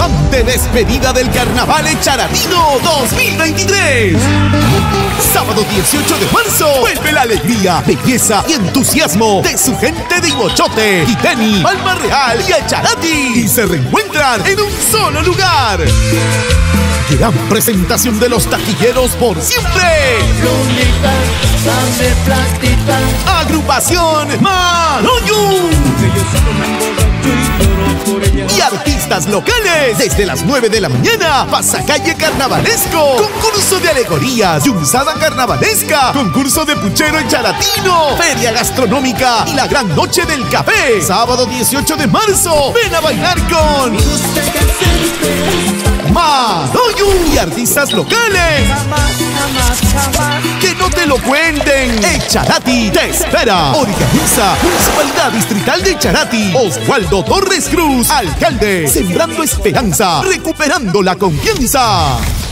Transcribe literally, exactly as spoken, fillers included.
flamante despedida del Carnaval Echaratino dos mil veintitrés. Sábado dieciocho de marzo, vuelve la alegría, belleza y entusiasmo de su gente de Imochote, Quiteni, Palma Real y Echarati, y se reencuentran en un solo lugar. Gran presentación de los taquilleros por siempre. Agrupación Manoyu. Y artistas locales. Desde las nueve de la mañana, pasacalle carnavalesco, concurso de alegorías, yunzada carnavalesca, concurso de puchero echaratino, feria gastronómica y la gran noche del café. Sábado dieciocho de marzo, ven a bailar con Manoyu y artistas locales. Que no te lo cuenten. Echarati te espera. Organiza Municipalidad Distrital de Echarati. Oswaldo Torres Cruz, alcalde. Sembrando esperanza, recuperando la confianza.